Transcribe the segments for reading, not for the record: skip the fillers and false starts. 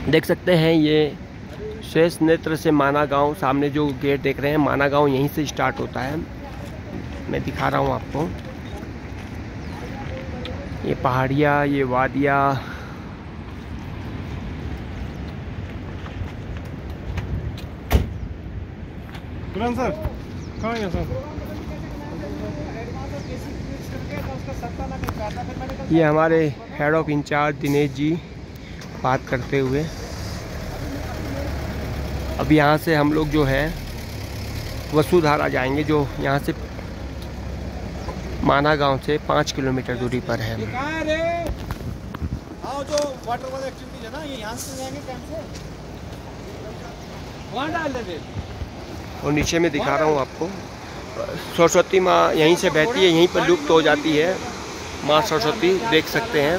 देख सकते हैं ये शेष नेत्र से माना गांव, सामने जो गेट देख रहे हैं माना गांव यहीं से स्टार्ट होता है। मैं दिखा रहा हूँ आपको, ये पहाड़ियाँ, ये वादियाँ, सर कहाँ है सर? ये हमारे head of in charge Dinesh ji बात करते हुए। अब यहाँ से हम लोग जो है वसुधारा जाएंगे, जो यहाँ से माना गांव से 5 किलोमीटर दूरी पर है। जो वाटर वाला एक्टिविटीज है ना, ये यहाँ से जाएंगे कैंप से, वहाँ डाल देंगे। और नीचे में दिखा रहा हूँ आपको, सरस्वती माँ यहीं से बहती है, यहीं पर लुप्त हो जाती है माँ सरस्वती, देख सकते हैं।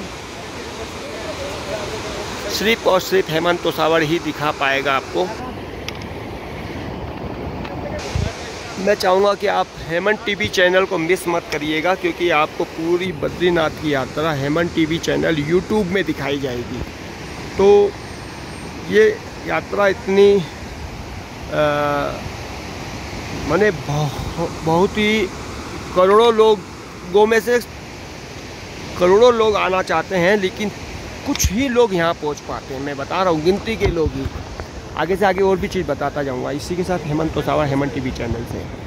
सिर्फ और सिर्फ हेमंत तोसावड़ ही दिखा पाएगा आपको। मैं चाहूँगा कि आप हेमंत टीवी चैनल को मिस मत करिएगा, क्योंकि आपको पूरी बद्रीनाथ की यात्रा हेमंत टीवी चैनल यूट्यूब में दिखाई जाएगी। तो ये यात्रा इतनी माने बहुत ही करोड़ों लोगों में से करोड़ों लोग आना चाहते हैं, लेकिन कुछ ही लोग यहाँ पहुँच पाते हैं। मैं बता रहा हूँ, गिनती के लोग ही। आगे से आगे और भी चीज़ बताता जाऊँगा। इसी के साथ हेमंत तोसावड़, हेमंत टीवी चैनल से।